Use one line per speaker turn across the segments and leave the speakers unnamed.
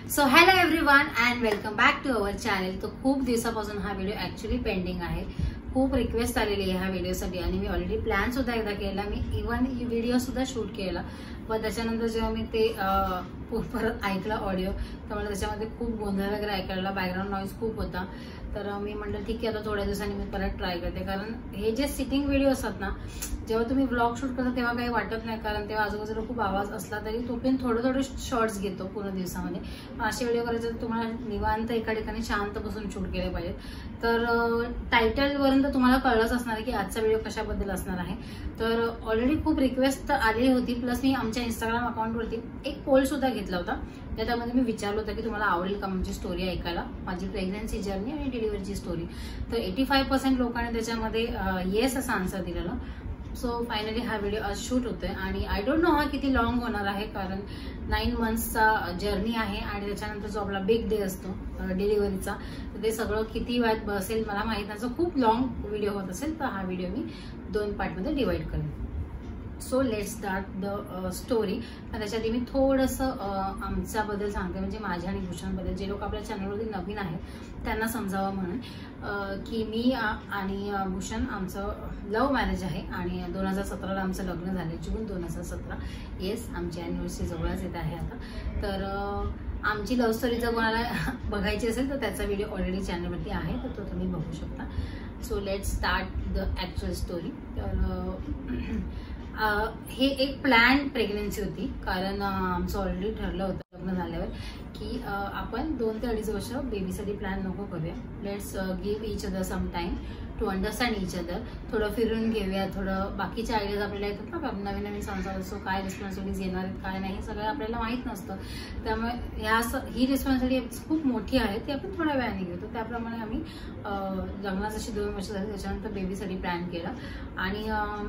So hello everyone and welcome back to our channel. तो खूप दिवसापासून हा व्हिडिओ ऍक्च्युली पेंडिंग आहे. खूप रिक्वेस्ट आलेली आहे ह्या व्हिडिओसाठी आणि मी ऑलरेडी प्लॅन सुद्धा एकदा केला. मी इव्हन व्हिडिओ सुद्धा शूट केला, पण त्याच्यानंतर जेव्हा मी ते परत ऐकलं ऑडिओ तर मला त्याच्यामध्ये खूप गोंधळ वगैरे ऐकायला, बॅकग्राऊंड नॉईज खूप होता. तर मी म्हटलं ठीक आहे, आता थोड्या दिवसांनी मी परत ट्राय करते. कारण हे जे सिटिंग व्हिडिओ असतात ना, जेव्हा तुम्ही व्लॉग शूट करता तेव्हा काही वाटत नाही, कारण तेव्हा आजूबाजूला खूप आवाज असला तरी तो पण थोडे शॉर्ट्स घेतो पूर्ण दिवसामध्ये. असे व्हिडिओ करायचे तर तुम्हाला निवांत एका ठिकाणी शांत बसून शूट केले पाहिजेत. तर टायटलवरून तर तुम्हाला कळलंच असणार आहे की आजचा व्हिडिओ कशाबद्दल असणार आहे. तर ऑलरेडी खूप रिक्वेस्ट आलेली होती, प्लस मी आमच्या इंस्टाग्राम अकाउंटवरती एक पोल सुद्धा घेतला होता. त्यामध्ये मी विचारलं होतं की तुम्हाला आवडेल का माझी स्टोरी ऐकायला, माझी प्रेग्नन्सी जर्नी आणि डिलिव्हरीची स्टोरी. तर 85% लोकांनी त्याच्यामध्ये येस असा आन्सर दिलेला. सो फायनली हा व्हिडिओ आज शूट होतोय आणि आय डोंट नो हा किती लॉंग होणार आहे, कारण 9 मंथ्सचा जर्नी आहे आणि त्याच्यानंतर जो आपला बिग डे असतो डिलिव्हरीचा, तर ते सगळं किती वेळात बसेल मला माहित नाही. खूप लॉंग व्हिडिओ होत असेल, तर हा व्हिडिओ मी 2 पार्टमध्ये डिवाइड करेन. So let's start the story. त्याच्यात मी थोडंसं आमच्याबद्दल सांगते, म्हणजे माझ्या आणि भूषणबद्दल. जे लोक आपल्या चॅनलवरती नवीन आहेत त्यांना समजावं म्हणून की मी आणि भूषण आमचं लव्ह मॅरेज आहे आणि 2017ला आमचं लग्न झालं, जून 2017. येस, आमची अॅनिव्हर्सरी जवळच येत आहे आता. तर आमची लव्ह स्टोरी जर कोणाला बघायची असेल तर त्याचा व्हिडिओ ऑलरेडी चॅनलवरती आहे, तर तो तुम्ही बघू शकता. So let's start the actual story. तर हे एक प्लॅन प्रेग्नन्सी होती, कारण आमचं ऑलरेडी ठरलं होतं लग्न झाल्यावर की आपण 2 ते 2.5 वर्ष बेबीसाठी प्लॅन नको करूया. Let's give each other some time to understand each other. थोडं फिरून घेऊया, थोडं बाकीच्या आयडियाज आपल्याला येतात ना, नवीन नवीन संसार असतो, काय रिस्पॉन्सिबिलिटीज येणार आहेत काय नाही हे सगळं आपल्याला माहीत नसतं. त्यामुळे ही रिस्पॉन्सिबिलिटी खूप मोठी आहे, ती आपण थोड्या वेळाने घेऊ. तर त्याप्रमाणे आम्ही लग्नाची जशी 2 वर्ष झाली त्याच्यानंतर बेबीसाठी प्लॅन केला. आणि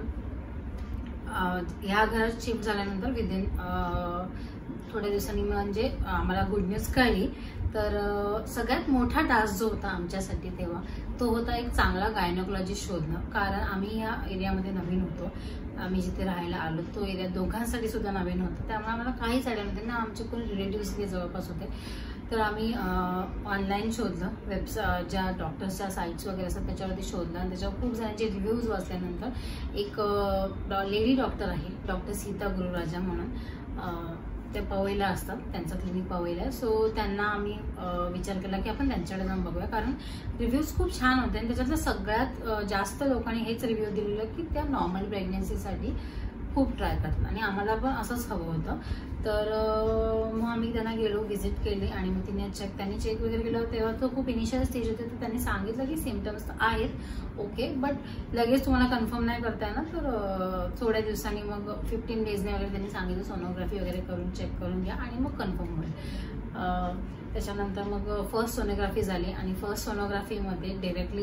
ह्या घरात शिफ्ट झाल्यानंतर विदिन थोड्या दिवसांनी म्हणजे आम्हाला गुड न्यूज कळली. तर सगळ्यात मोठा टास्क जो होता आमच्यासाठी तेव्हा तो होता एक चांगला गायनोकॉलॉजिस्ट शोधणं. कारण आम्ही या एरियामध्ये नवीन होतो, आम्ही जिथे राहायला आलो तो एरिया दोघांसाठी सुद्धा नवीन होता. त्यामुळे आम्हाला काहीच आयडिया नव्हते ना, आमचे कोणी रिलेटिव्स इथे जवळपास होते. तर आम्ही ऑनलाईन शोधलं, ज्या डॉक्टर्सच्या साईट्स वगैरे असतात त्याच्यावरती शोधलं आणि त्याच्यावर खूप जणांचे रिव्ह्यूज वाचल्यानंतर एक लेडी डॉक्टर आहे, डॉक्टर सीता गुरुराजा म्हणून, ते पवईला असतात, त्यांचं क्लिनिक पवईला आहे. सो त्यांना आम्ही विचार केला की आपण त्यांच्याकडे जाऊन बघूया, कारण रिव्ह्यूज खूप छान होते आणि त्याच्यातलं सगळ्यात जास्त लोकांनी हेच रिव्ह्यू दिलेलं की त्या नॉर्मल प्रेग्नन्सीसाठी खूप ट्राय करतात आणि आम्हाला पण असंच हवं होतं. तर मग आम्ही त्यांना गेलो, व्हिजिट केली आणि मग त्यांनी चेक वगैरे केलं. तेव्हा तो खूप इनिशियल स्टेज होते, तर त्यांनी सांगितलं की सिम्पटम्स आहेत ओके, बट लगेच तुम्हाला कन्फर्म नाही करता येणार, तर थोड्या दिवसांनी मग 15 डेजने वगैरे त्यांनी सांगितलं सोनोग्राफी वगैरे करून चेक करून घ्या आणि मग कन्फर्म होईल. त्याच्यानंतर मग फर्स्ट सोनोग्राफी झाली आणि फर्स्ट सोनोग्राफीमध्ये डिरेक्टली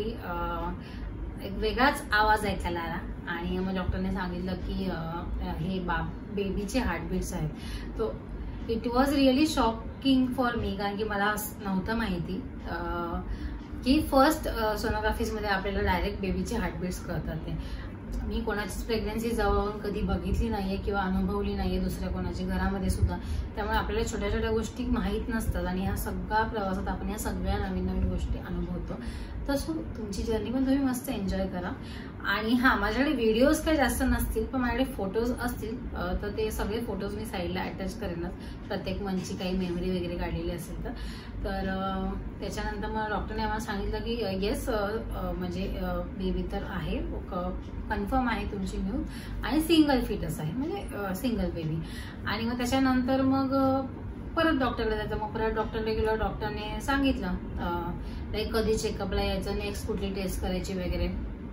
एक वेगळाच आवाज ऐकायला आला आणि मग डॉक्टरने सांगितलं की हे बेबीचे हार्टबीट्स आहेत. तो it was really shocking for me, कारण की मला नव्हतं माहिती की फर्स्ट सोनोग्राफीजमध्ये आपल्याला डायरेक्ट बेबीचे हार्टबीट्स कळतात. ते मी कोणाचीच प्रेग्नन्सी जवळून कधी बघितली नाहीये किंवा अनुभवली नाहीये दुसऱ्या कोणाची घरामध्ये सुद्धा, त्यामुळे आपल्याला छोट्या छोट्या गोष्टी माहीत नसतात आणि ह्या सगळ्या प्रवासात आपण ह्या सगळ्या नवीन नवीन गोष्टी अनुभवतो. तसं तुमची जर्नी पण तुम्ही मस्त एन्जॉय करा. आणि माझ्याकडे व्हिडिओज काही जास्त नसतील, पण माझ्याकडे फोटोज असतील, तर ते सगळे फोटोज मी साईडला अटॅच करेनच, प्रत्येक मंथची काही मेमरी वगैरे काढलेली असेल तर. त्याच्यानंतर मग डॉक्टरने आम्हाला सांगितलं की येस, म्हणजे बेबी तर आहे, कन्फर्म आहे तुमची न्यूज आणि सिंगल फिटस आहे, म्हणजे सिंगल बेबी. आणि मग त्याच्यानंतर मग परत डॉक्टरला जायचं. मग परत डॉक्टरला गेलं, डॉक्टरने सांगितलं कधी चेकअपला यायचं, नेक्स्ट कुठली टेस्ट करायची वगैरे.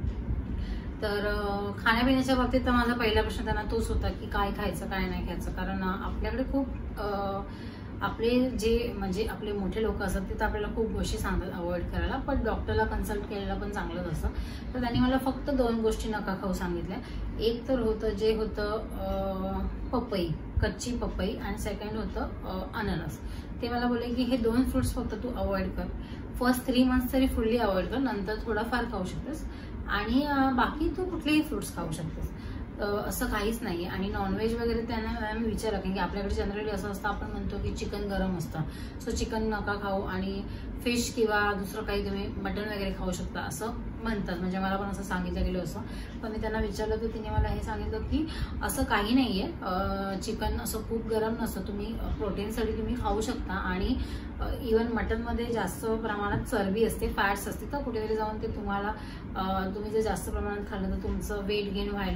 तर खाण्यापिण्याच्या बाबतीत तर माझा पहिला प्रश्न त्यांना तोच होता की काय खायचं काय नाही खायचं, कारण आपल्याकडे खूप आपले जे म्हणजे आपले मोठे लोक असतात ते तर आपल्याला खूप गोष्टी सांगतात अवॉइड करायला, पण डॉक्टरला कन्सल्ट केलेलं पण चांगलंच असतं. तर त्यांनी मला फक्त 2 गोष्टी नका खाऊ सांगितल्या. एक तर होतं जे होतं पपई, कच्ची पपई, आणि सेकंड होतं अननस. ते मला बोलले की हे 2 फ्रुट्स फक्त तू अवॉइड कर, फर्स्ट 3 मंथ्स तरी फुल्ली अवॉइड कर, नंतर थोडाफार खाऊ शकतेस आणि बाकी तू कुठलेही फ्रुट्स खाऊ शकतेस. असं काहीच नाही. आणि नॉनव्हेज वगैरे त्यांना मी विचारलं, कारण की आपल्याकडे जनरली असं असतं, आपण म्हणतो की चिकन गरम असतं, सो चिकन नका खाऊ आणि फिश किंवा दुसरं काही तुम्ही मटन वगैरे खाऊ शकता असं म्हणतात. म्हणजे मला पण असं सांगितलं गेलं असं. पण मी त्यांना विचारलं तर तिने मला हे सांगितलं की असं काही नाहीये, चिकन असं खूप गरम नसतं, तुम्ही प्रोटीनसाठी तुम्ही खाऊ शकता. आणि इवन मटनमध्ये जास्त प्रमाणात चरबी असते, फॅट्स असते, तर कुठेतरी जाऊन ते तुम्हाला तुम्ही जर जास्त प्रमाणात खाल्लं तर तुमचं वेट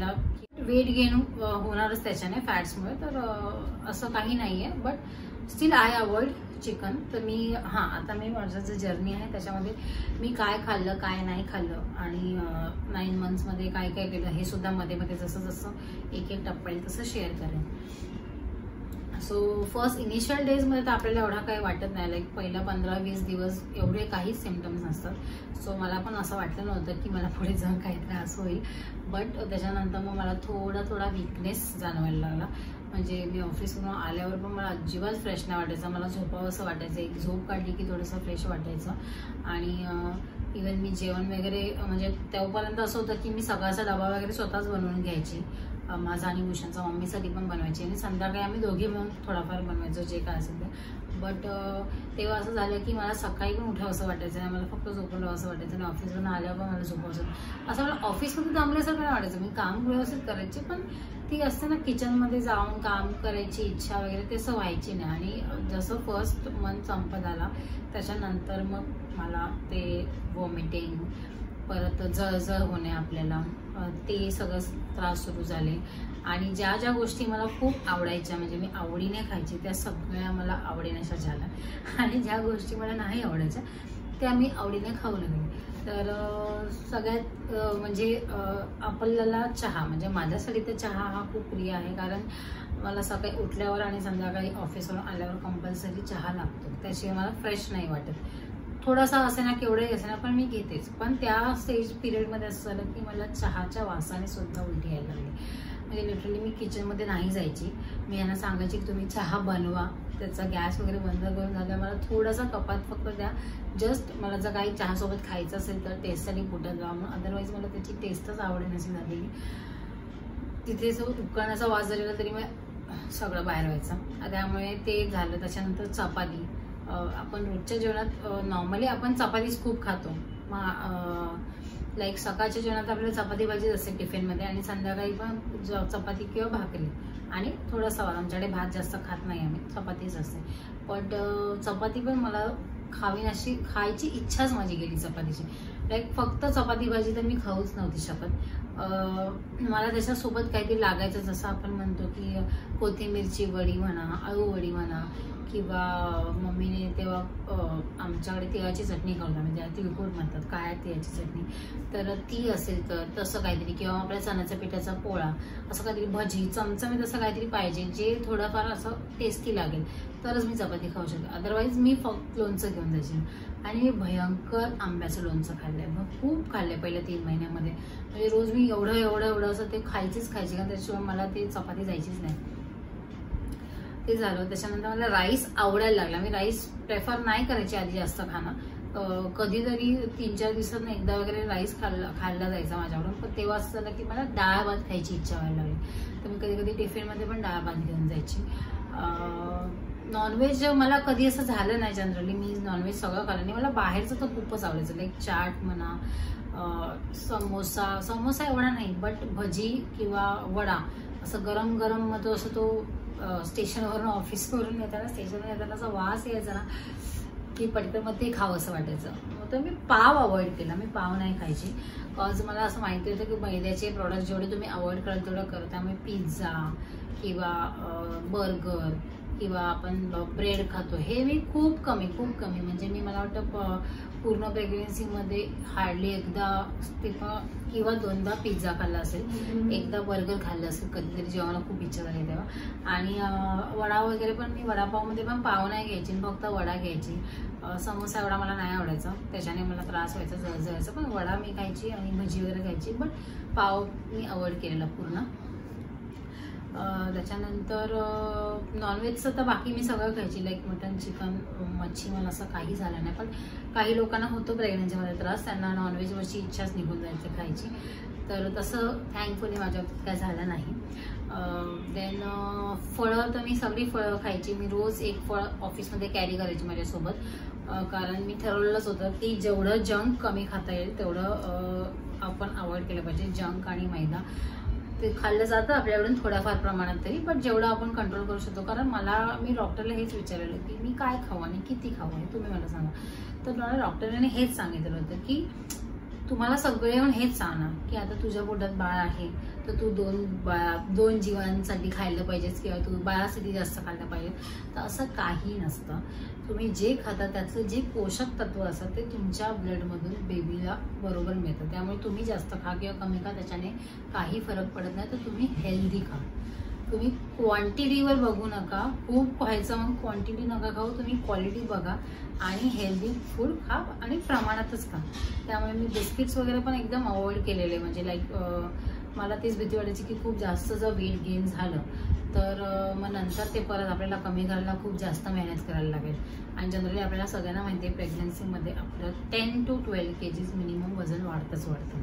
गेन होणारच त्याच्याने, फॅट्समुळे. तर असं काही नाहीये, but still I avoid chicken. तर मी आता मी माझं जे जर्नी आहे त्याच्यामध्ये मी काय खाल्लं काय नाही खाल्लं आणि 9 मंथ्समध्ये काय काय केलं हे सुद्धा मध्ये मध्ये जसं जसं एक टप्पा येईल तसं शेअर करेन. सो फर्स्ट इनिशियल डेजमध्ये तर आपल्याला एवढा काही वाटत नाही, लाईक पहिला 15-20 दिवस एवढे काहीच सिम्पटम्स नसतात. सो मला पण असं वाटलं नव्हतं की मला पुढे जाऊन काही त्रास होईल. बट त्याच्यानंतर मग मला थोडा वीकनेस जाणवायला लागला. म्हणजे मी ऑफिसवरून आल्यावर पण मला अजिबात फ्रेश नाही वाटायचं, मला झोपावं असं वाटायचं. एक झोप काढली की थोडंसं फ्रेश वाटायचं. आणि इवन मी जेवण वगैरे म्हणजे तेव्हापर्यंत असं होतं की मी सकाळचा डबा वगैरे स्वतःच बनवून घ्यायची, माझा आणि भूषणचा, मम्मीसाठी पण बनवायची, आणि संध्याकाळी आम्ही दोघे मिळून थोडाफार बनवायचो जे काय असेल ते. बट तेव्हा असं झालं की मला सकाळी पण उठावं असं वाटायचं नाही, मला फक्त झोपून राहावं असं वाटायचं. आणि ऑफिसवरून आल्यावर पण मला झोपावं असं मला ऑफिसमध्ये थांबल्यासारखं नाही वाटायचं. मी काम व्यवस्थित करायचे, पण ती असते ना किचनमध्ये जाऊन काम करायची इच्छा वगैरे ते असं व्हायची नाही. आणि जसं फर्स्ट मंथ संपत आला त्याच्यानंतर मग मला ते वॉमिटिंग, परत जळजळ होणे आपल्याला, ते सगळं त्रास सुरू झाले. आणि ज्या ज्या गोष्टी मला खूप आवडायच्या, म्हणजे मी आवडीने खायची, त्या सगळ्या मला आवडीनेशा झाल्या. आणि ज्या गोष्टी मला नाही आवडायच्या त्या मी आवडीने खाऊ लागले. तर सगळ्यात म्हणजे आपल्याला चहा, म्हणजे माझ्यासाठी तर चहा हा खूप प्रिय आहे. कारण मला सकाळी उठल्यावर आणि संध्याकाळी ऑफिसवरून आल्यावर कंपल्सरी चहा लागतो, त्याशिवाय मला फ्रेश नाही वाटत. थोडासा असे ना केवढंही असे ना पण मी घेतेच. पण त्या स्टेज पिरियडमध्ये असं झालं की मला चहाच्या वासाने सुद्धा उलटी यायला लागली. म्हणजे लिटरली मी किचनमध्ये नाही जायची, मी यांना सांगायची की तुम्ही चहा बनवा, त्याचा गॅस वगैरे बंद करून झालं, मला थोडासा कपात फक्त द्या, जस्ट मला जर काही चहासोबत खायचं असेल तर टेस्टसाठी पोटात जावं. अदरवाईज मला त्याची टेस्टच आवडेल नसेल झालेली. तिथे जो उकळण्याचा वास झालेला तरी मग सगळं बाहेर व्हायचं. त्यामुळे ते झालं. त्याच्यानंतर चपाती, आपण रोजच्या जेवणात नॉर्मली आपण चपातीच खूप खातो. लाईक सकाळच्या जेवणात आपल्याला चपाती भाजीच असते टिफिनमध्ये, आणि संध्याकाळी पण चपाती किंवा भाकरी आणि थोडासा आमच्याकडे भात जास्त खात नाही आम्ही, चपातीच असते. बट चपाती पण मला खावीन अशी खायची इच्छाच माझी गेली चपातीची. लाईक फक्त चपाती भाजी तर मी खाऊच नव्हती शकत. मला त्याच्यासोबत काहीतरी लागायचं, जसं आपण म्हणतो की कोथिंबीरची वडी म्हणा, अळू वडी म्हणा, किंवा मम्मीने तेव्हा आमच्याकडे तिळाची चटणी खाऊ, म्हणजे तिळकुट म्हणतात, काय तिळाची चटणी, तर ती असेल तर तसं काहीतरी, किंवा आपल्या चण्याच्या पिठाचा पोळा, असं काहीतरी भजी, चमचमीत असं काहीतरी पाहिजे जे थोडंफार असं टेस्टी लागेल तरच मी चपाती खाऊ शकते. अदरवाईज मी फक्त लोणचं घेऊन जायचे. आणि मी भयंकर आंब्याचं लोणचं खाल्लंय, मग खूप खाल्लंय पहिल्या 3 महिन्यामध्ये. म्हणजे रोज मी एवढं असं ते खायचीच कारण त्याशिवाय मला ते चपाती जायचीच नाही. ते झालं. त्याच्यानंतर मला राईस आवडायला लागला. मी राईस प्रेफर नाही करायची आधी जास्त खाणं, कधीतरी 3-4 दिवसांनी एकदा वगैरे राईस खाल्ला जायचा माझ्याकडून. पण तेव्हा असं झालं की मला डाळ भात खायची इच्छा व्हायला लागली, तर मी कधी टिफिनमध्ये पण डाळ भात घेऊन जायची. नॉनव्हेज मला कधी असं झालं नाही, जनरली मी नॉनव्हेज सगळं खाल्लं नाही. मला बाहेरचं तर खूपच आवडायचं, लाईक चाट म्हणा, समोसा एवढा नाही, बट भजी किंवा वडा असं गरम मग तो असं तो स्टेशनवरून ऑफिसवरून येताना स्टेशनवर येताना असा वास यायचा ना की पटकन मग ते खावं असं वाटायचं. तर मी पाव अवॉइड केला, मी पाव नाही खायची. कॉज मला असं माहिती होतं की मैद्याचे प्रोडक्ट जेवढे तुम्ही अवॉइड कराल तेवढं करता. त्यामुळे पिझ्झा किंवा बर्गर किंवा आपण ब्रेड खातो हे मी खूप कमी म्हणजे मी मला वाटतं पूर्ण प्रेग्नेन्सीमध्ये हार्डली एकदा किंवा 2दा पिझ्झा खाल्ला असेल, एकदा बर्गर खाल्लं असेल कधीतरी जेव्हा खूप इच्छा झाली तेव्हा. आणि वडा वगैरे पण मी वडापावमध्ये पण पाव नाही घ्यायची, फक्त वडा घ्यायची. समोसा एवढा मला नाही आवडायचा, त्याच्याने मला त्रास व्हायचा, जळजळायचं. पण वडा मी खायची आणि भजी वगैरे खायची, पण पाव मी अवॉइड केलेला पूर्ण. त्याच्यानंतर नॉनव्हेजचं तर बाकी मी सगळं खायची, लाईक मटन, चिकन, मच्छी, मला असं काही झालं नाही. पण काही लोकांना होतो प्रेग्नन्सीमध्ये त्रास, त्यांना नॉनव्हेजवरची इच्छाच निघून जायची खायची. तर तसं थँकफुली माझ्या बाबतीत काय झालं नाही. देन फळं तर मी सगळी फळं खायची. मी रोज एक फळ ऑफिसमध्ये कॅरी करायची माझ्यासोबत, कारण मी ठरवलेलंच होतं की जेवढं जंक कमी खाता येईल तेवढं आपण अवॉइड केलं पाहिजे. जंक आणि मैदा ते खाल्लं जातं आपल्याकडून थोड्याफार प्रमाणात तरी, पण जेवढं आपण कंट्रोल करू शकतो. कारण मी डॉक्टरला हेच विचारलेलं की मी काय खाऊ आणि किती खाऊ हे तुम्ही मला सांगा. तर मला डॉक्टरने हेच सांगितलं होतं की तुम्हाला सगळे येऊन हेच सांगणार की आता तुझ्या पोटात बाळ आहे तर तू दोन जीवांसाठी खाल्लं पाहिजेस किंवा तू बाळासाठी जास्त खाल्लं पाहिजे. तर असं काही नसतं. तुम्ही जे खाता त्याचं जे पोषक तत्व असतं ते तुमच्या ब्लडमधून बेबीला बरोबर मिळतं. त्यामुळे तुम्ही जास्त खा किंवा कमी खा त्याच्याने काही फरक पडत नाही. तर तुम्ही हेल्दी खा. तुम्ही क्वांटिटीवर बघू नका, खूप व्हायचं मग क्वांटिटी नका खाऊ. तुम्ही क्वालिटी बघा आणि हेल्दी फूड खा आणि प्रमाणातच खा. त्यामुळे मी बिस्किट्स वगैरे पण एकदम अवॉइड केलेले. म्हणजे लाईक मला तीच भीती वाटायची की खूप जास्त जर वेट गेन झालं तर मग नंतर ते परत आपल्याला कमी करायला खूप जास्त मेहनत करायला लागेल. आणि जनरली आपल्याला सगळ्यांना माहिती आहे प्रेग्नन्सीमध्ये आपलं 10 to 12 kgs मिनिमम वजन वाढतंच वाढतं.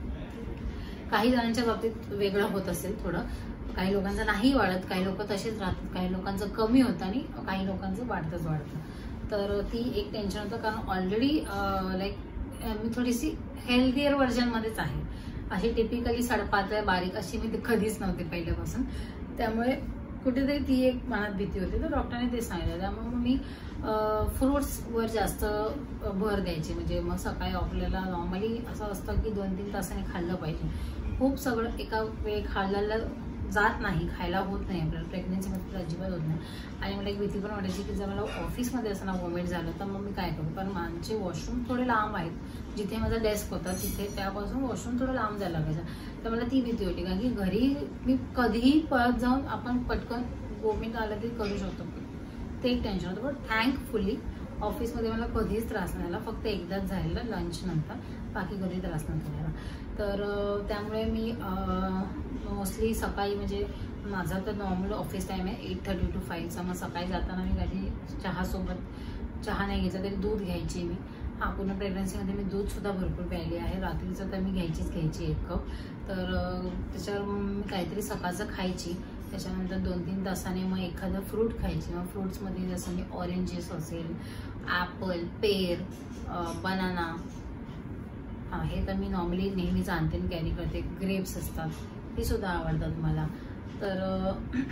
काही जणांच्या बाबतीत वेगळं होत असेल थोडं, काही लोकांचं नाही वाढत, काही लोक तसेच राहतात, काही लोकांचं कमी होतं आणि काही लोकांचं वाढतंच वाढतं. तर ती एक टेन्शन होतं, कारण ऑलरेडी लाईक मी थोडीशी हेल्दियर व्हर्जनमध्येच आहे. अशी टिपिकली पातळ बारीक अशी मी कधीच नव्हते पहिल्यापासून. त्यामुळे कुठेतरी ती एक मनात भीती होती. तर डॉक्टरने ते सांगितलं. त्यामुळे मी फ्रुट्सवर जास्त भर द्यायची. म्हणजे मग सकाळी आपल्याला नॉर्मली असं असतं की 2-3 तासाने खाल्लं पाहिजे. खूप सगळं एका वेळ खाल्ल्याला जात नाही, खायला होत नाही आपल्याला प्रेग्नन्सीमध्ये अजिबात होत नाही. आणि मला एक भीती पण वाटायची की जर मला ऑफिसमध्ये असताना वॉमिट झालं तर मग मी काय करू, कारण माझे वॉशरूम थोडे लांब आहेत. जिथे माझा डेस्क होता तिथे त्यापासून वॉशरूम थोडं लांब जायला लागायचं. तर मला ती भीती होती, कारण की घरी मी कधीही परत जाऊन आपण पटकन वॉमिट आलं तरी करू शकतो. ते एक टेन्शन होतं. पण थँकफुली ऑफिसमध्ये मला कधीच त्रास नाही आला. फक्त एकदाच झालेला लंच नंतर, बाकी कधी त्रास नव्हता झाला. तर त्यामुळे मी मोस्टली सकाळी, म्हणजे माझा तर नॉर्मल ऑफिस टाईम आहे 8:30 to 5चा. मग सकाळी जाताना मी कधी चहा नाही घ्यायचा तरी दूध घ्यायची मी. पूर्ण प्रेग्नन्सीमध्ये मी दूधसुद्धा भरपूर प्यायले आहे. रात्रीचं तर मी घ्यायची 1 कप. तर त्याच्यावर मी काहीतरी सकाळचं खायची. त्याच्यानंतर 2-3 तासाने मग एखादं फ्रूट खायची. मग फ्रूट्समध्ये जसं मी ऑरेंजेस असेल, ॲपल, पेर, बनाना, हे तर मी नॉर्मली नेहमीच आणते कॅरी करते. ग्रेप्स असतात ते सुद्धा आवडतात मला. तर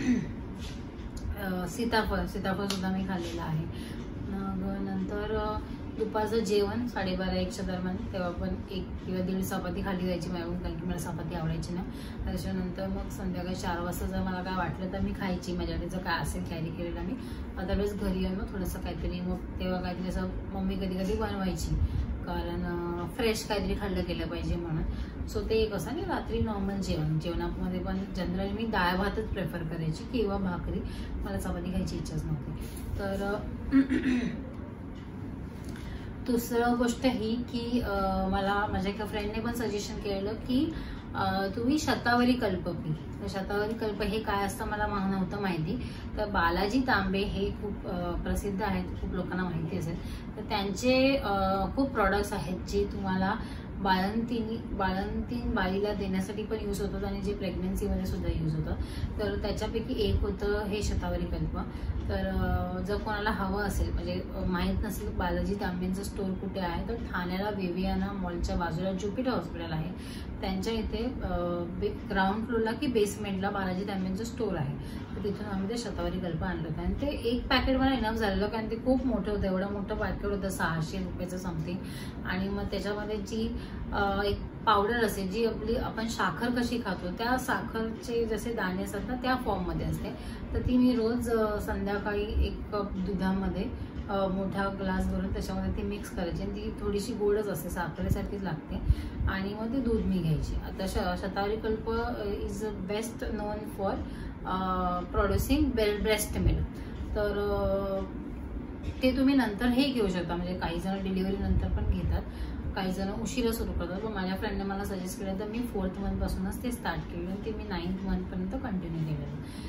सीताफळ सुद्धा मी खाल्लेलं आहे. मग नंतर दुपारचं जेवण 12:30-1च्या दरम्यान, तेव्हा पण 1 किंवा 1.5 चपाती खाली जायची माझ्याकडून, कारण की मला चपाती आवडायची ना. त्याच्यानंतर मग संध्याकाळी 4 वाजता जर मला काय वाटलं तर मी खायची, माझ्याकडे जर काय असेल कॅरी केलेलं मी. अदरवाईज घरी येऊन मग थोडंसं काहीतरी, मग तेव्हा काहीतरी असं मम्मी कधी बनवायची, कारण फ्रेश काहीतरी खाल्लं गेलं पाहिजे म्हणून. सो ते एक असं. आणि रात्री नॉर्मल जेवणामध्ये पण जनरली मी डाळ भातच प्रेफर करायची किंवा भाकरी. मला चपाती खायची इच्छाच नव्हती. तर दुसरं गोष्ट ही की मला माझ्या एका फ्रेंडने पण सजेशन केलेलं की तुम्ही शतावरी कल्प पी. तर शतावरी कल्प हे काय असतं मला नव्हतं माहिती. तर बालाजी तांबे हे खूप प्रसिद्ध आहेत, खूप लोकांना माहिती असेल. तर त्यांचे खूप प्रॉडक्ट्स आहेत जे तुम्हाला बाळंतीण बाळीला देण्यासाठी पण यूज होतात आणि जे प्रेग्नन्सीमध्ये सुद्धा यूज होतं. तर त्याच्यापैकी एक होतं हे शतावरी कल्प. तर जर कोणाला हवं असेल, म्हणजे माहीत नसेल बालाजी तांबेंचं स्टोर कुठे आहे, तर ठाण्याला विवियाना मॉलच्या बाजूला ज्युपिटर हॉस्पिटल आहे, त्यांच्या इथे ग्राउंड फ्लोअरला की बेसमेंटला बालाजी तांबेंचं स्टोर आहे. तर तिथून आम्ही ते शतावरी कल्प आणलं होतं. आणि ते एक पॅकेट मला इनफ झालेलं, कारण ते खूप मोठं होतं. एवढं मोठं पॅकेट होतं 600 रुपयाचं समथिंग. आणि मग त्याच्यामध्ये जी एक पावडर असेल, जी आपण साखर कशी खातो त्या साखरचे जसे दाणे असतात ना त्या फॉर्ममध्ये असते. तर ती मी रोज संध्याकाळी 1 कप दुधामध्ये मोठा ग्लास भरून त्याच्यामध्ये ती मिक्स करायची. आणि ती थोडीशी गोडच असते, साखरेसारखीच लागते. आणि मग ते दूध मी घ्यायची. आता Shatavari Kalp is best known for producing breast milk. तर ते तुम्ही नंतर हे घेऊ शकता. म्हणजे काही जण डिलिव्हरी नंतर पण घेतात, काही जण उशिरा सुरू करतात. पण माझ्या फ्रेंडने मला सजेस्ट केलं तर मी 4th मंथ पासूनच ते स्टार्ट केलं आणि ते मी 9th मंथ पर्यंत कंटिन्यू केलेलं.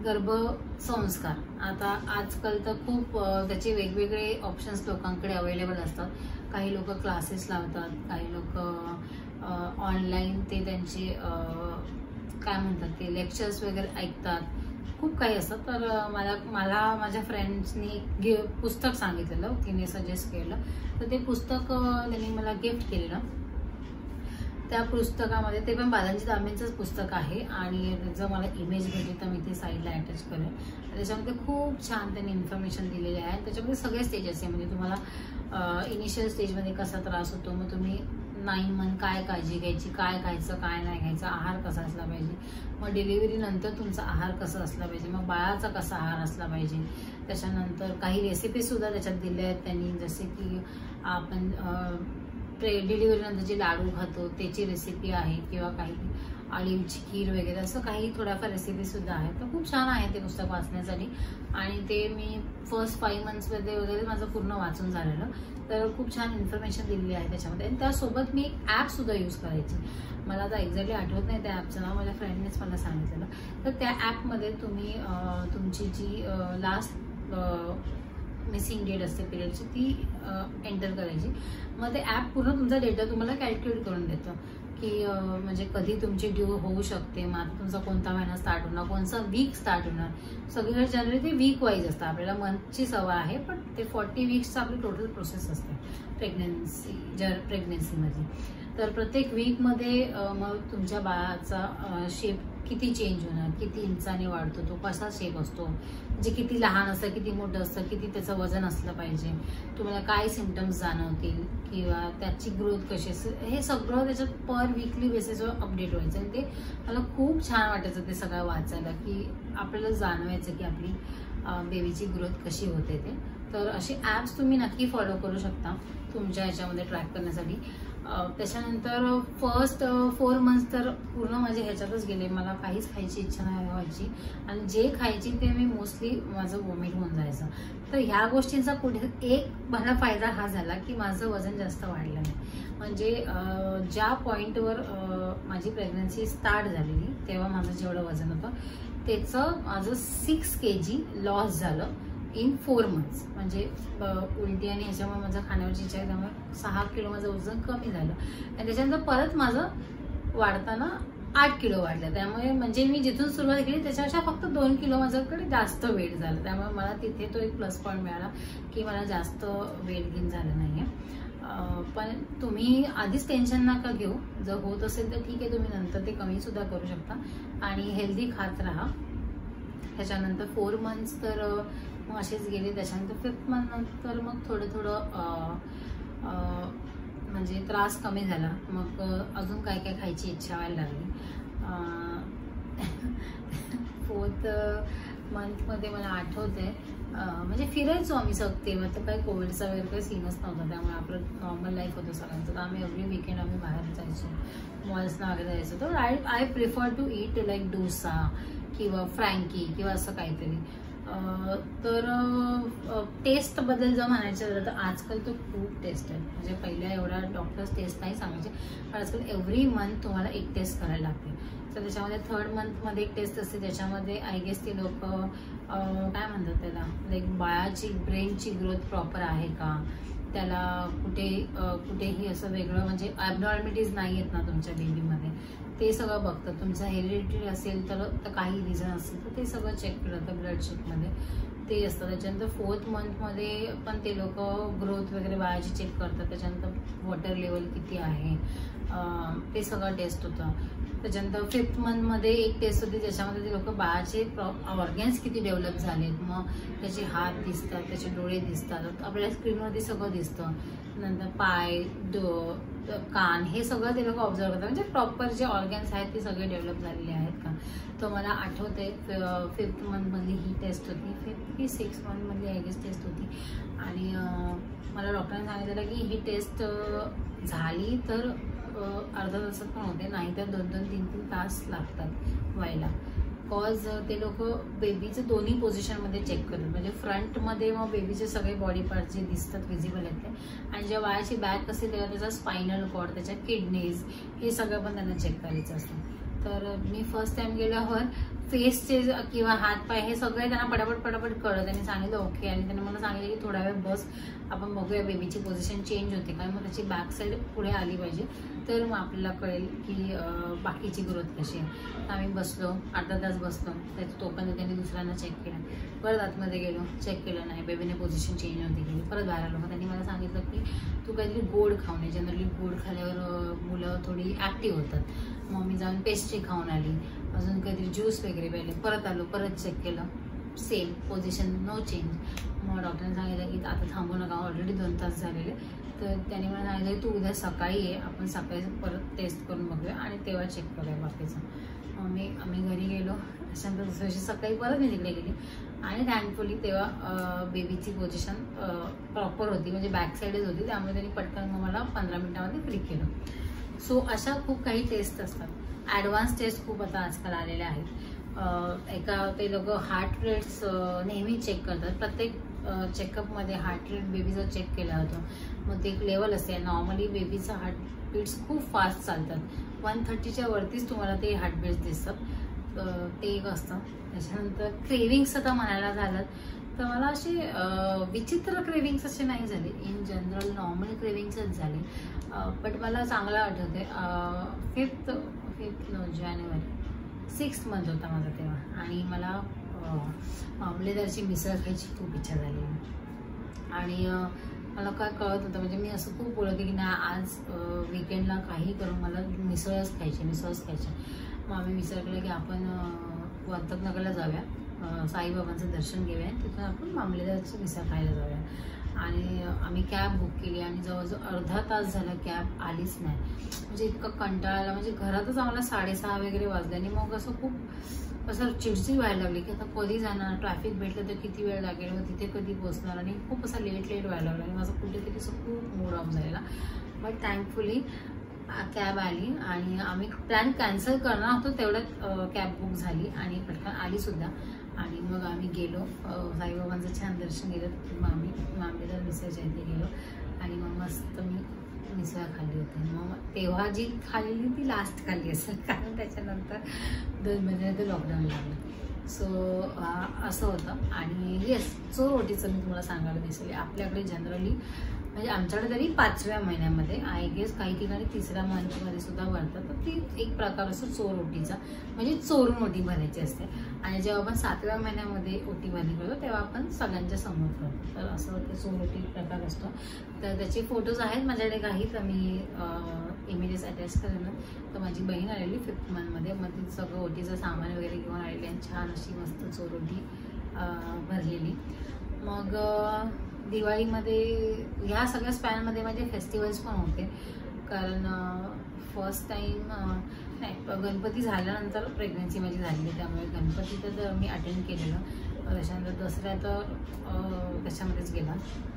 गर्भसंस्कार, आता आजकाल तर खूप त्याचे वेगवेगळे ऑप्शन्स लोकांकडे अवेलेबल असतात. काही लोक क्लासेस लावतात, काही लोक ऑनलाईन ते त्यांचे काय म्हणतात ते लेक्चर्स वगैरे ऐकतात, खूप काही असतं. तर मला माझ्या फ्रेंड्सनी पुस्तक सांगितलेलं, तिने सजेस्ट केलं, तर ते पुस्तक त्यांनी मला गिफ्ट केलेलं. त्या पुस्तकामध्ये ते पण बालाजी तांबेंचंच पुस्तक आहे आणि जर मला इमेज भेटली तर मी ते साईडला अटॅच करेन. त्याच्यामध्ये खूप छान त्यांनी इन्फॉर्मेशन दिलेली आहे. त्याच्यामध्ये सगळे स्टेजेस आहे, म्हणजे तुम्हाला इनिशियल स्टेजमध्ये कसा त्रास होतो, मग तुम्ही 9 मंथ काय काळजी घ्यायची, काय खायचं काय नाही घ्यायचं, आहार कसा असला पाहिजे, मग डिलिव्हरी नंतर तुमचा आहार कसा असला पाहिजे, मग बाळाचा कसा आहार असला पाहिजे. त्याच्यानंतर काही रेसिपीज सुद्धा त्याच्यात दिल्या आहेत त्यांनी, जसे की आपण डिलिव्हरी नंतर जे लाडू खातो त्याची रेसिपी आहे, किंवा काही ऑलिव्हची खीर वगैरे, असं काही थोड्याफार रेसिपी सुद्धा आहेत. तर खूप छान आहे ते पुस्तक वाचण्यासाठी आणि ते मी फर्स्ट 5 मंथ्समध्ये वगैरे माझं पूर्ण वाचून झालेलं. तर खूप छान इन्फॉर्मेशन दिलेली आहे त्याच्यामध्ये. आणि त्यासोबत मी एक ॲप सुद्धा यूज करायची, मला आता एक्झॅक्टली आठवत नाही त्या ॲपचं नाव, माझ्या फ्रेंडनेच मला सांगितलेलं. तर त्या ॲपमध्ये तुम्ही तुमची जी लास्ट मिसिंग डेट असते पिरियडची ती एंटर करायची. मग ते ॲप पूर्ण तुमचा डेटा तुम्हाला कॅल्क्युलेट करून देतं की म्हणजे कधी तुमची ड्यू होऊ शकते, मग आता तुमचा कोणता महिना स्टार्ट होणार, कोणता वीक स्टार्ट होणार. सगळीकडे जनरली ते वीक वाईज असतं. आपल्याला मंथची सवय आहे, पण ते 40 वीक्सचं आपली टोटल प्रोसेस असते प्रेग्नन्सीमध्ये. तर प्रत्येक वीकमध्ये मग तुमच्या बाळाचा शेप किती चेंज होणार, किती इंचाने वाढतो, तो कसा शेप असतो, म्हणजे किती लहान असतं, किती मोठं असतं, किती त्याचं वजन असलं पाहिजे, तुम्हाला काय सिम्पटम्स जाणवतील, किंवा त्याची ग्रोथ कशी असते, हे सगळं त्याच्यात पर वीकली बेसिसवर अपडेट व्हायचं. आणि ते मला खूप छान वाटायचं ते सगळं वाचायला, की आपल्याला जाणवायचं की आपली बेबीची ग्रोथ कशी होते ते. तर असे ॲप्स तुम्ही नक्की फॉलो करू शकता तुमच्या ह्याच्यामध्ये ट्रॅक करण्यासाठी. त्याच्यानंतर फर्स्ट 4 मंथ्स तर पूर्ण माझे ह्याच्यातच गेले, मला काहीच खायची इच्छा नाही व्हायची आणि जे खायची ते मी मोस्टली माझं वॉमिट होऊन जायचं. तर ह्या गोष्टींचा कुठे एक मला फायदा हा झाला की माझं वजन जास्त वाढलं नाही. म्हणजे ज्या पॉईंटवर माझी प्रेग्नन्सी स्टार्ट झालेली तेव्हा माझं जेवढं वजन होतं त्याचं माझं 6 kg लॉस झालं इन 4 मंथ्स. म्हणजे उलटी आणि ह्याच्यामुळे माझं खाण्यावरची इच्छा आहे, त्यामुळे 6 किलो माझं वजन कमी झालं आणि त्याच्यानंतर परत माझं वाढताना 8 किलो वाढलं. त्यामुळे म्हणजे मी जिथून सुरुवात केली त्याच्यापेक्षा फक्त 2 किलो माझ्याकडे जास्त वेट झालं. त्यामुळे मला तिथे तो एक प्लस पॉईंट मिळाला की मला जास्त वेट गेन झालं नाही आहे. पण तुम्ही आधीच टेन्शन नका घेऊ, जर होत असेल तर ठीक आहे, तुम्ही नंतर ते कमी सुद्धा करू शकता आणि हेल्दी खात राहा. त्याच्यानंतर 4 मंथ्स तर मग असेच गेले. त्याच्यानंतर 5th मंथ नंतर मग थोडं म्हणजे त्रास कमी झाला, मग अजून काय काय खायची इच्छा व्हायला लागली. 4th मंथमध्ये मला आठवतंय म्हणजे फिरायचो आम्ही तेव्हा तर काही कोविडचा वगैरे काही सीनच नव्हता, त्यामुळे आपलं नॉर्मल लाईफ होतं सगळ्यांचं. तर आम्ही एव्हरी वीकेंड आम्ही बाहेर जायचो, मॉल्सना वगैरे जायचो. तर I prefer to eat like dosa किंवा फ्रँकी किंवा असं काहीतरी. तर टेस्ट बद्दल जर म्हणायचं झालं तर आजकाल तो खूप टेस्ट आहे. म्हणजे पहिल्या एवढा डॉक्टर्स टेस्ट नाही सांगायचे, पण आजकाल एव्हरी मंथ तुम्हाला एक टेस्ट करायला लागते. तर त्याच्यामध्ये 3rd मंथमध्ये एक टेस्ट असते, त्याच्यामध्ये आय गेस ते लोक काय म्हणतात त्याला, लाईक बाळाची ब्रेनची ग्रोथ प्रॉपर आहे का, त्याला कुठेही असं वेगळं म्हणजे ॲबनॉर्मॅलिटीज नाही आहेत ना तुमच्या बेबीमध्ये, ते सगळं बघतं. तुमचं हेरिडिटरी असेल तर काही रिझन असेल तर ते सगळं चेक केलं जातं ब्लड चेकमध्ये, ते असतं. त्याच्यानंतर 4th मंथमध्ये पण ते लोक ग्रोथ वगैरे बाळाची चेक करतात. त्याच्यानंतर वॉटर लेवल किती आहे ते सगळं टेस्ट होतं. त्याच्यानंतर 5th मंथमध्ये एक टेस्ट होती, ज्याच्यामध्ये ते लोक बाळाचे ऑर्गन्स किती डेव्हलप झालेत, मग त्याचे हात दिसतात, त्याचे डोळे दिसतात, आपल्या स्क्रीनमध्ये सगळं दिसतं. नंतर पाय, कान हे सगळं ते लोक ऑब्झर्व करतात, म्हणजे प्रॉपर जे ऑर्गन्स आहेत ते सगळे डेव्हलप झालेले आहेत का. तर मला आठवते 5th मंथमधली ही टेस्ट होती, 5th की 6th मंथमधली आय गेस टेस्ट होती. आणि मला डॉक्टरांनी सांगितलेलं की ही टेस्ट झाली तर अर्धा तासात पण होते, नाहीतर 2-2, 3-3 तास लागतात व्हायला. कॉज ते लोक बेबीचं दोन्ही पोझिशनमध्ये चेक करतात, म्हणजे फ्रंटमध्ये मग बेबीचे सगळे बॉडी पार्ट जे दिसतात विजिबल आहेत ते, आणि जेव्हा बाळाची बॅक असते तेव्हा त्याचा स्पायनल कॉर्ड, त्याच्या किडनीज हे सगळं पण त्यांना चेक करायचं असतं. तर मी फर्स्ट टाइम गेल्यावर फेसचे किंवा हात पाय हे सगळे त्यांना पटापट कळलं. त्यांनी सांगितलं ओके, आणि त्यांनी मला सांगितलं की थोडा वेळ बस, आपण बघूया बेबीची पोझिशन चेंज होते काय, मग त्याची बॅक साईड पुढे आली पाहिजे, तर मग आपल्याला कळेल की बाकीची ग्रोथ कशी आहे. आम्ही बसलो, अर्धा तास बसलो, त्याचं तोपर्यंत त्यांनी दुसऱ्यांना चेक केलं. परत आतमध्ये गेलो, चेक केलं नाही, बेबीने पोझिशन चेंज होती गेली. परत बाहेर आलो, मग त्यांनी मला सांगितलं की तू काहीतरी गोड खाऊन ये. जनरली गोड खाल्ल्यावर मुलं थोडी ॲक्टिव्ह होतात. मग मी जाऊन पेस्ट्री खाऊन आली, अजून काहीतरी ज्यूस वगैरे प्यायले. परत आलो, परत चेक केलं, सेम पोझिशन, नो चेंज. मग डॉक्टरने सांगितलं की आता थांबू नका, ऑलरेडी 2 तास झालेले. तर त्यांनी मला सांगितलं तू उद्या सकाळी ये, आपण सकाळी परत टेस्ट करून बघूया आणि तेव्हा चेक करूया बाकीचं. मग आम्ही घरी गेलो. त्याच्यानंतर दुसऱ्या दिवशी सकाळी परत मी तिकडे गेली आणि थँकफुली तेव्हा बेबीची पोझिशन प्रॉपर होती, म्हणजे बॅक साईडच होती. त्यामुळे त्यांनी पटकन मग मला 15 मिनिटामध्ये फ्री केलं. सो अशा खूप काही टेस्ट असतात. ॲडव्हान्स टेस्ट खूप आता आजकाल आलेल्या आहेत. ते लोक हार्ट रेट्स नेहमी चेक करतात. प्रत्येक चेकअपमध्ये हार्ट रेट बेबीचा चेक केला होता. मग ते एक लेवल असते. नॉर्मली बेबीचा हार्टबीट्स खूप फास्ट चालतात. 130च्या वरतीच तुम्हाला ते हार्टबीट्स दिसतात. ते एक असतं. त्याच्यानंतर क्रेविंग्स आता म्हणायला झालं तर मला असे विचित्र क्रेविंग्स असे नाही झाले. इन जनरल नॉर्मल क्रेविंग्सच झाले. बट मला चांगलं आठवते 5th जानेवारी 6th मंथ होता माझा तेव्हा, आणि मला मामलेदारची मिसळ खायची खूप इच्छा झाली. आणि मला काय कळत होतं, म्हणजे मी असं खूप बोलत की ना आज वीकेंडला काही करून मला मिसळच खायची. मग आम्ही विचार केला की आपण वर्तकनगरला जाऊया, साईबाबांचं दर्शन घेऊया, तिथून आपण मामलेदारची मिसळ खायला जाऊया. आणि आम्ही कॅब बुक केली आणि जवळजवळ अर्धा तास झाला कॅब आलीच नाही. म्हणजे इतकं कंटाळायला, म्हणजे घरातच आम्हाला 6:30 वगैरे वाजले. आणि मग असं खूप असं चिडचिड व्हायला लागली की आता कधी जाणार, ट्रॅफिक भेटलं तर किती वेळ लागेल, मग तिथे कधी पोहोचणार, आणि खूप असा लेट व्हायला लागला. आणि माझं कुठेतरी असं खूप मूड ऑफ झालेला. बट थँकफुली कॅब आली आणि आम्ही प्लॅन कॅन्सल करणार होतो तेवढ्यात कॅब बुक झाली आणि पटकन आली सुद्धा. आणि मग आम्ही गेलो, साईबाबांचं छान दर्शन केलं. मग आम्ही मामलेदार मिसळच्या इथे गेलो आणि मग मस्त मी मिसळ खाल्ली होती. मग तेव्हा जी खाल्लेली ती लास्ट खाल्ली असेल, कारण त्याच्यानंतर 2 महिन्यानंतर लॉकडाऊन लागलं. सो असं होतं. आणि येस, चोरओटीचं मी तुम्हाला सांगायला विसरले. आपल्याकडे जनरली, म्हणजे आमच्याकडे तरी 5व्या महिन्यामध्ये, आय गेस काही ठिकाणी 3ऱ्या मंथमध्ये सुद्धा भरतात. तर ती एक प्रकार असतो चोरओटीचा, म्हणजे चोरून ओटी भरायची असते. आणि जेव्हा आपण 7व्या महिन्यामध्ये ओटी भरली करतो तेव्हा आपण सगळ्यांच्या समोर करतो. तर असं ते चोरओटी प्रकार असतो. तर त्याचे फोटोज आहेत माझ्याकडे काही, तर मी इमेजेस अटॅच करेन. तर माझी बहीण आलेली 5th मंथमध्ये, मग ती सगळं ओटीचं सामान वगैरे घेऊन आलेली आणि छान अशी मस्त चोरओटी भरलेली. मग दिवाळीमध्ये ह्या सगळ्या स्पॅनमध्ये माझे फेस्टिवल्स पण होते. कारण फर्स्ट टाईम नाही, गणपती झाल्यानंतर प्रेग्नन्सी माझी झालेली, त्यामुळे गणपती तर मी अटेंड केलेलं. त्याच्यानंतर दसऱ्या तर त्याच्यामध्येच गेला,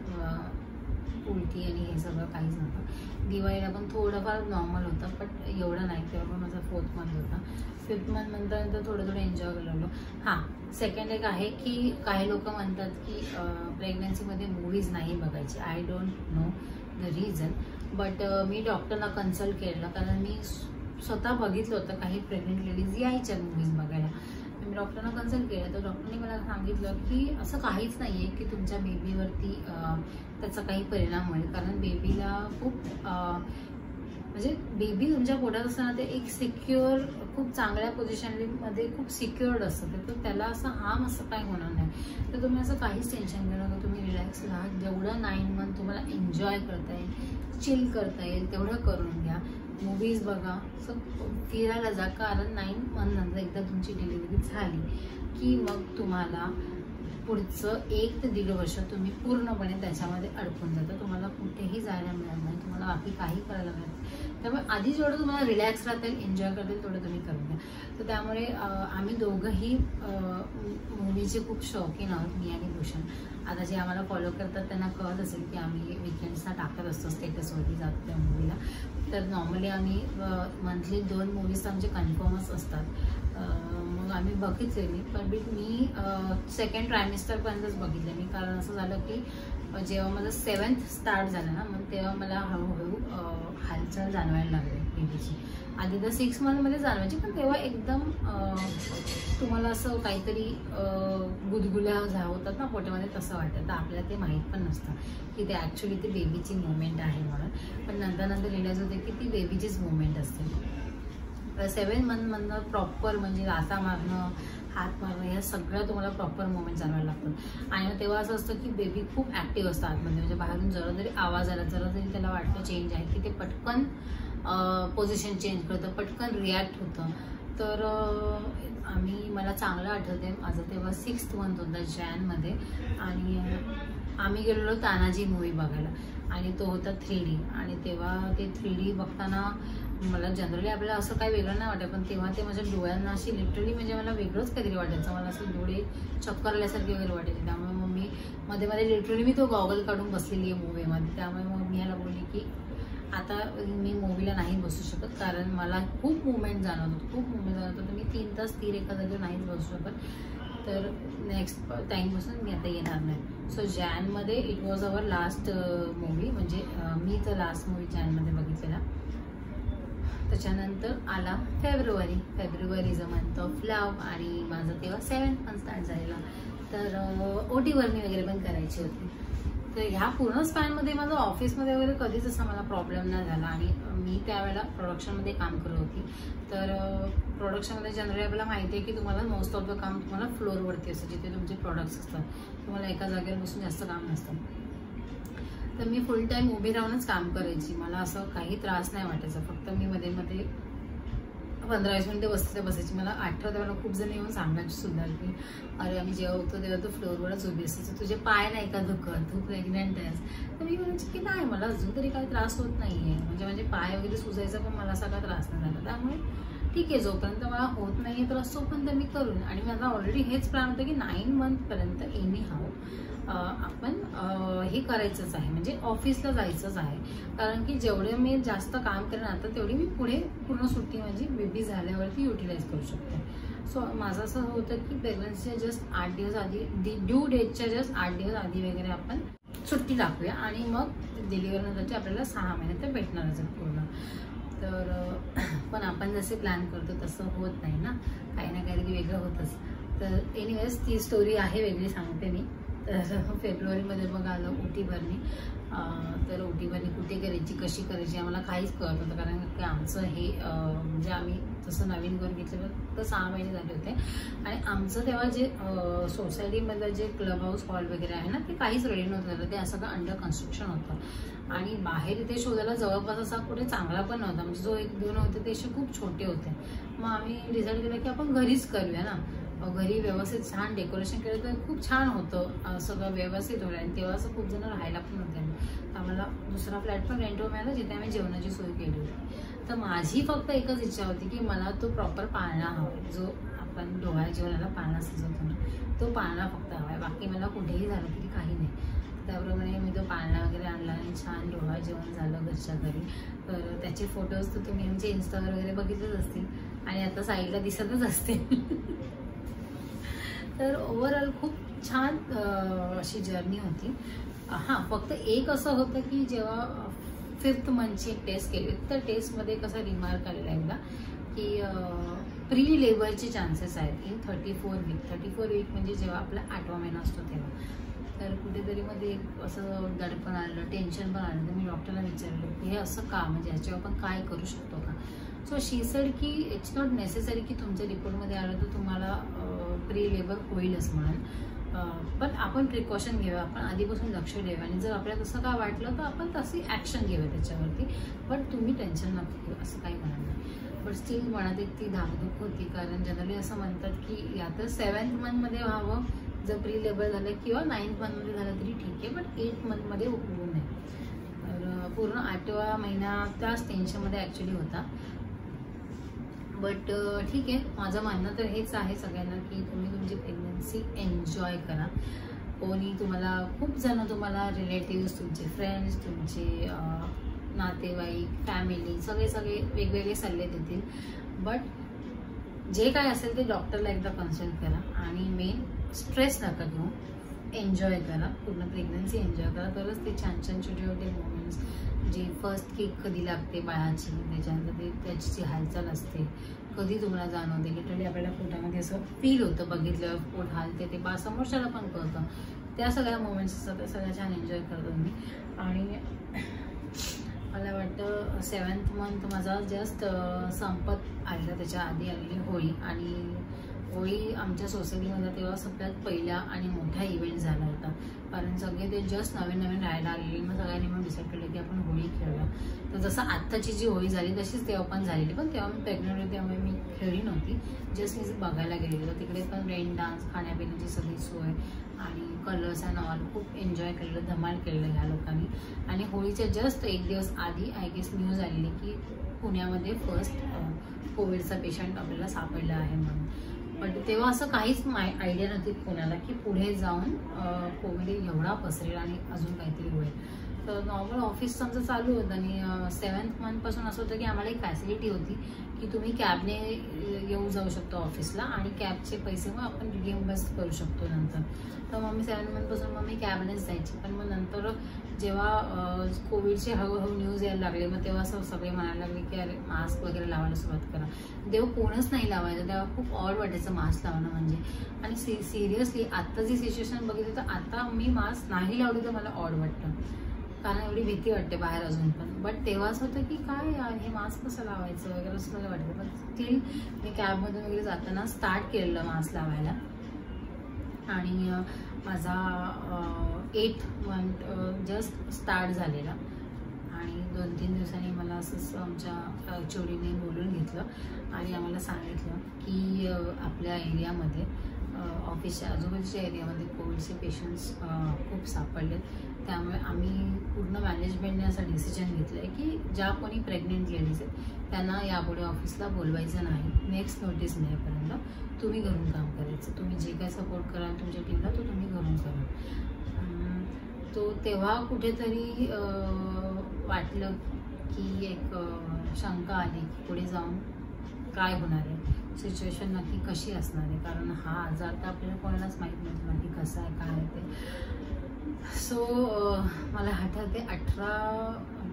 उलटी आणि हे सगळं काहीच नव्हतं. दिवाळीला पण थोडंफार नॉर्मल होतं, बट एवढं नाही. तेव्हा पण माझा 4th मंथ होता. 5th मंथ नंतर थोडं एन्जॉय करायला लागलो. हां, सेकंड एक आहे की काही लोक म्हणतात की प्रेग्नन्सीमध्ये मूवीज नाही बघायची. I don't know the reason, but मी डॉक्टरला कन्सल्ट केलं, कारण मी स्वतः बघितलं होतं काही प्रेग्नेंट लेडीज यायच्या मूवीज बघायला. मी डॉक्टरना कन्सल्ट केलं, तर डॉक्टरने मला सांगितलं की असं काहीच नाही आहे की तुमच्या बेबीवरती त्याचा काही परिणाम होईल. कारण बेबीला खूप म्हणजे बेबी तुमच्या पोटात असताना ते एक सिक्युअर, खूप चांगल्या पोझिशनमध्ये खूप सिक्युअर्ड असतं, तर त्याला असं हार्म असं काही होणार नाही. तर तुम्ही असं काहीच टेन्शन घेऊ नका, तुम्ही रिलॅक्स राहा. जेवढं 9 मंथ तुम्हाला एन्जॉय करता येईल, चिल करता येईल तेवढं करून घ्या. मूवीज बघा, असं फिरायला जा. कारण 9 मंथ नंतर एकदा तुमची डिलिव्हरी झाली की मग तुम्हाला पुढचं 1 ते 1.5 वर्ष तुम्ही पूर्णपणे त्याच्यामध्ये अडकून जाता. तुम्हाला कुठेही जायला मिळत नाही, तुम्हाला बाकी काही करायला मिळत नाही. त्यामुळे आधी जेवढं तुम्हाला रिलॅक्स राहता येईल, एन्जॉय करता येईल तेवढं तुम्ही करून घ्या. तर त्यामुळे आम्ही दोघंही मूवीचे खूप शौकीन आहोत, मी आणि भूषण. आता जे आम्हाला फॉलो करतात त्यांना कळत असेल की आम्ही वीकेंड्सला टाकत असतो स्टेटसवरती जातो त्या मूवीला. तर नॉर्मली आम्ही मंथली 2 मूवीज आमचे कन्फर्मच असतात. मग आम्ही बघितलेली, पण मी 2nd ट्रायमिस्टरपर्यंतच बघितले मी. कारण असं झालं की जेव्हा माझं 7th स्टार्ट झालं ना, मग तेव्हा मला हळूहळू हालचाल जाणवायला लागली बेबीची. आधी तर 6 मंथमध्ये जाणवायची, पण तेव्हा एकदम तुम्हाला असं काहीतरी गुदगुल्या होतात ना पोटामध्ये, तसं वाटतं. तर आपल्याला ते माहीत पण नसतं की ते ॲक्च्युली ती बेबीची मुवमेंट आहे म्हणून. पण नंतर रिअलाईज होते की ती बेबीचीच मुवमेंट असते. 7 मंथमधनं प्रॉपर म्हणजे लाथा मारणं, हात मारणं, ह्या सगळ्या तुम्हाला प्रॉपर मुवमेंट जाणवायला लागतात. आणि मग तेव्हा असं असतं की बेबी खूप ॲक्टिव्ह असतं आतमध्ये, म्हणजे बाहेरून जरा जरी आवाज आला, जरा जरी त्याला वाटतं चेंज आहे, की ते पटकन पोझिशन चेंज करतं, पटकन रिॲक्ट होतं. तर मला चांगलं आठवते, माझं तेव्हा 6th मंथ होता जॅनमध्ये, आणि आम्ही गेलेलो तानाजी मूवी बघायला, आणि तो होता 3D. आणि तेव्हा ते 3D बघताना मला जनरली आपल्याला असं काही वेगळं नाही वाटत, पण तेव्हा ते माझ्या डोळ्यांना अशी लिटरली म्हणजे मला वेगळंच काहीतरी वाटायचं. मला असं डोळे चक्कर आल्यासारखे वगैरे वाटायचे. त्यामुळे मग मी मध्ये लिटरली मी तो गॉगल काढून बसलेली आहे मूवीमध्ये. त्यामुळे मग मी ह्याला बोलली की आता मी मूवीला नाही बसू शकत, कारण मला खूप मुवमेंट जाणवत होतं. तर मी 3 तास स्थिर एका जागेवर नाहीच बसू शकत. तर नेक्स्ट टाईमपासून मी आता येणार नाही. सो जॅनमध्ये it was our last movie, म्हणजे मी तर लास्ट मूवी जॅनमध्ये बघितलेला. त्याच्यानंतर आला February is a month of love, आणि माझं तेव्हा 7th मंथ स्टार्ट झालेला. तर OT भरणी वगैरे पण करायची होती. तर ह्या पूर्ण स्पॅनमध्ये माझं ऑफिसमध्ये वगैरे कधीच असा मला प्रॉब्लेम नाही झाला. आणि मी त्यावेळेला प्रोडक्शनमध्ये काम करत होती. तर प्रोडक्शनमध्ये जनरली आपल्याला माहिती आहे की तुम्हाला मोस्ट ऑफ द काम तुम्हाला फ्लोअरवरती असतं, जिथे तुमचे प्रोडक्ट्स असतात. तुम्हाला एका जागेवर बसून जास्त काम नसतं. तर मी फुल टाईम उभी राहूनच काम करायची. मला असं काही त्रास नाही वाटायचा. फक्त मी मध्ये 15-20 मिनिटं बसायची. मला आठवतं, मला खूप जण येऊन सांगायची सुद्धा की अरे आम्ही जेव्हा होतो तेव्हा तू फ्लोअरवरच उभी असते, तुझे पाय नाही का दुखत, तू प्रेग्नेंट आहेस. तर मी म्हणायची की नाही, मला अजून तरी काही त्रास होत नाही आहे. म्हणजे पाय वगैरे सुजायचा पण मला सगळा त्रास नाही झाला. त्यामुळे ठीक आहे, जोपर्यंत मला होत नाही आहे त्रास तोपर्यंत मी करून. आणि माझा ऑलरेडी हेच प्लॅन होतं की 9 मंथपर्यंत एनी हाव आपण हे करायचंच आहे, म्हणजे ऑफिसला जायचंच आहे. कारण की जेवढे मी जास्त काम करेन आता, तेवढी मी पुढे पूर्ण सुट्टी म्हणजे बेबी झाल्यावरती युटिलाइज करू शकते. सो माझं असं होतं की प्रेग्नन्सीच्या जस्ट 8 दिवस आधी, ड्यू डेटच्या जस्ट 8 दिवस आधी वगैरे आपण सुट्टी टाकूया, आणि मग डिलिव्हरी नंतरची आपल्याला 6 महिने तर भेटणारच आहे पूर्ण. तर पण आपण जसे प्लॅन करतो तसं होत नाही ना, काही ना काहीतरी वेगळं होतंच. तर एनिवेज ती स्टोरी आहे, वेगळी सांगते मी. तर फेब्रुवारीमध्ये मग आलं OT भरणी. तर OT भरणी कुठे करायची, कशी करायची, आम्हाला काहीच कळत होतं. कारण की आमचं हे म्हणजे आम्ही जसं नवीन घर घेतलं तर 6 महिने झाले होते. आणि आमचं तेव्हा जे सोसायटीमधलं जे क्लब हाऊस हॉल वगैरे आहे ना, ते काहीच रेडी नव्हतं झालं. ते असं अंडर कन्स्ट्रक्शन होतं. आणि बाहेर इथे शोधायला जवळपास असा कुठे चांगला पण नव्हता. म्हणजे जो 1-2 होते ते असे खूप छोटे होते. मग आम्ही डिसाईड केलं की आपण घरीच करूया ना. घरी व्यवस्थित छान डेकोरेशन केलं तर खूप छान होतं, सगळं व्यवस्थित होईल. आणि तेव्हा असं खूप जण राहायला पण नव्हते. आम्हाला दुसरा फ्लॅट पण रेंटवर मिळाला, जिथे आम्ही जेवणाची सोय केली होती. तर माझी फक्त एकच इच्छा होती की मला तो प्रॉपर पाळणा हवा, जो आपण डोहाळे जेवणाला पाळणा सजवतो ना, तो पाळणा फक्त हवा आहे. बाकी मला कुठेही झालं तरी काही नाही. त्याप्रमाणे मी तो पाळणा वगैरे आणला आणि छान डोहाळे जेवण झालं घरच्या घरी. तर त्याचे फोटोज तर तुम्ही आमचे इंस्टावर वगैरे बघितलेच असतील, आणि आता साईडला दिसतच असतील. तर ओव्हरऑल खूप छान अशी जर्नी होती. हां, फक्त एक असं होतं की जेव्हा 5th मंथची टेस्ट केली, तर टेस्टमध्ये कसं रिमार्क आलेला एकदा की प्री लेबरचे चान्सेस आहेत इन 34 वीक. 34 वीक म्हणजे जेव्हा आपला 8वा महिना असतो तेव्हा. तर कुठेतरी मध्ये असं दडपण आलं, टेन्शन पण आलं. तर मी डॉक्टरला विचारलं की हे असं का, म्हणजे ह्याच्यावर आपण काय करू शकतो का. सो शी सेड की इट्स नॉट नेसेसरी की तुमच्या रिपोर्टमध्ये आलं तर तुम्हाला प्री लेबर होईलच म्हणून, पण आपण प्रिकॉशन घेऊया, आपण आधीपासून लक्ष देऊया. आणि जर आपल्याला तसं काय वाटलं तर आपण तशी ॲक्शन घेऊया त्याच्यावरती. पण तुम्ही टेन्शन नका घेऊ, असं काही म्हणत नाही. बट स्टील मनात एक ती धाकधूक होती, कारण जनरली असं म्हणतात की या तर 7th मंथमध्ये व्हावं जर प्री लेबर झालं, किंवा 9th मंथमध्ये झालं तरी ठीक आहे, पण 8th मंथमध्ये होऊ नये. तर पूर्ण 8वा महिना त्याच टेन्शनमध्ये ॲक्च्युली होता. बट ठीक आहे, माझं म्हणणं तर हेच आहे सगळ्यांना की तुम्ही तुमची प्रेग्नन्सी एन्जॉय करा. कोणी तुम्हाला, खूप जण तुम्हाला रिलेटिव्स, तुमचे फ्रेंड्स, तुमचे नातेवाईक, फॅमिली, सगळे वेगवेगळे सल्ले देतील. बट जे काय असेल ते डॉक्टरला एकदा कन्सल्ट करा. आणि मेन स्ट्रेस नका घेऊ, एन्जॉय करा, पूर्ण प्रेग्नन्सी एन्जॉय करा. तरच ते छान छान छोटे छोटे मोमेंट्स जी फर्स्ट किक कधी लागते बाळाची, त्याच्यानंतर त्याची जी हालचाल असते कधी तुम्हाला जाणवते, लिटरली आपल्याला पोटामध्ये असं फील होतं, बघितलं पोट हालते ते बा समोरच्याला पण कळतं. त्या सगळ्या मोमेंट्स असतात, त्या सगळ्या छान एन्जॉय करतो मी. आणि मला वाटतं 7th मंथ माझा जस्ट संपत आलेला, त्याच्या आधी आलेली होळी. आणि होळी आमच्या सोसायटीमध्ये तेव्हा सगळ्यात पहिला आणि मोठा इव्हेंट झाला होता, कारण सगळे ते जस्ट नवीन राहायला आलेले. मग सगळ्यांनी मग डिसाईड केलं की आपण होळी खेळूया. तर जसं आत्ताची जी होळी झाली तशीच तेव्हा पण झालेली, पण तेव्हा मी प्रेग्नंट होते त्यामुळे मी खेळली नव्हती, जस्ट मी बघायला गेलेलो. तिकडे पण रेन डान्स, खाण्यापिण्याची सगळी सोय आणि कलर्स अँड ऑल खूप एन्जॉय केलेलं, धमाल केलेलं ह्या लोकांनी. आणि होळीच्या जस्ट एक दिवस आधी आय गेस न्यूज आलेली की पुण्यामध्ये फर्स्ट कोविडचा पेशंट आपल्याला सापडला आहे म्हणून. पण तेव्हा असं काहीच आयडिया नव्हती कोणाला की पुढे जाऊन कोविड एवढा पसरेल आणि अजून काहीतरी होईल. तर नॉर्मल ऑफिस आमचं चालू होतं आणि 7th मंथपासून असं होतं की आम्हाला एक फॅसिलिटी होती की तुम्ही कॅबने येऊ जाऊ शकतो ऑफिसला आणि कॅबचे पैसे मग आपण रिइम्बर्स करू शकतो नंतर. तर मग मी 7th मंथपासून मग मी कॅबनेच जायची. पण मग नंतर जेव्हा कोविडचे हळूहळू न्यूज यायला लागले, मग तेव्हा असं सगळे म्हणायला लागले की अरे मास्क वगैरे लावायला सुरुवात करा. तेव्हा कोणच नाही लावायचं, तेव्हा खूप ऑड वाटायचं मास्क लावणं म्हणजे. आणि सिरियसली आत्ता जी सिच्युएशन बघितली तर आता मी मास्क नाही लावली तर मला ऑड वाटतं, कारण एवढी भीती वाटते बाहेर अजून पण. बट तेव्हाच होतं की काय यार हे मास्क कसं लावायचं वगैरे असं मला वाटतं. पण स्टील मी कॅबमधून वगैरे जाताना स्टार्ट केलेलं मास्क लावायला. आणि माझा 8th मंथ जस्ट स्टार्ट झालेला आणि 2-3 दिवसांनी मला असंच आमच्या चोरीने बोलून घेतलं आणि आम्हाला सांगितलं की आपल्या एरियामध्ये ऑफिसच्या आजूबाजूच्या एरियामध्ये कोविडचे पेशंट्स खूप सापडलेत. त्यामुळे आम्ही पूर्ण मॅनेजमेंटने असं डिसिजन घेतलं आहे की ज्या कोणी प्रेग्नेंट लेडीज आहेत त्यांना यापुढे ऑफिसला बोलवायचं नाही. नेक्स्ट नोटीस मिळेपर्यंत तुम्ही घरून काम करायचं. तुम्ही जे काय सपोर्ट कराल तुमच्या टीमला तो तुम्ही घरून करा. तो तेव्हा कुठेतरी वाटलं की एक शंका आली की पुढे जाऊन काय होणार आहे, सिच्युएशन नक्की कशी असणार आहे, कारण हा आजार तर आपल्याला कोणालाच माहीत नव्हतं नक्की कसं आहे काय आहे ते. सो मला आठवते 18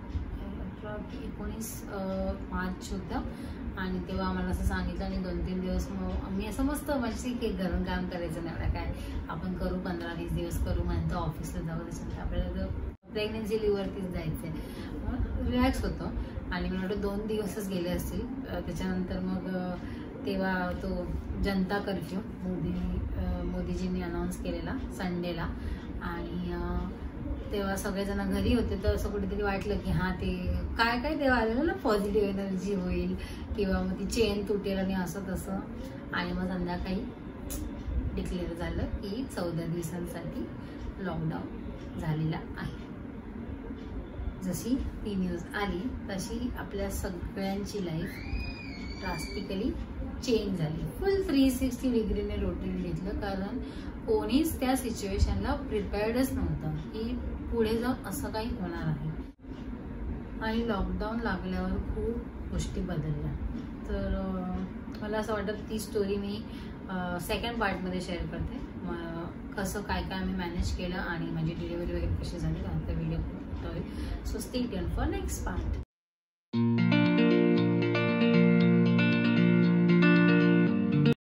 की 19 मार्च होतं आणि तेव्हा आम्हाला असं सांगितलं आणि 2-3 दिवस मग आम्ही असं मस्त मस्त की घरून काम करायचं नाही, एवढा काय आपण करू 15-20 दिवस करू म्हणतो ऑफिसला जाऊ, त्याच्यानंतर आपल्याला प्रेग्नेन्सी लिव्हवरतीच जायचं आहे. मग रिलॅक्स होतो आणि मला वाटतं 2 दिवसच गेले असतील. त्याच्यानंतर मग तेव्हा तो जनता कर्फ्यू मोदीजींनी अनाऊन्स केलेला संडेला आणि तेव्हा सगळेजण घरी होते. तर असं कुठेतरी वाटलं की हां ते काय काय तेव्हा आलेलं ना पॉझिटिव्ह एनर्जी होईल किंवा मग ती चेन तुटेल आणि असं तसं. आणि मग संध्याकाळी डिक्लेअर झालं की 14 दिवसांसाठी लॉकडाऊन झालेला आहे. जशी ती न्यूज आली तशी आपल्या सगळ्यांची लाईफ ड्रास्टिकली चेंज झाली. फुल 360 डिग्रीने रोटेट घेतलं, कारण कोणीच त्या सिच्युएशनला प्रिपेअर्डच नव्हतं की पुढे जाऊन असं काही होणार आहे. आणि लॉकडाऊन लागल्यावर खूप गोष्टी बदलल्या. तर मला असं वाटतं ती स्टोरी मी सेकंड पार्टमध्ये शेअर करते. कसं काय काय आम्ही मॅनेज केलं आणि माझी डिलिव्हरी वगैरे कशी झाली, त्यानंतर व्हिडिओ होईल. So stay tuned for next part.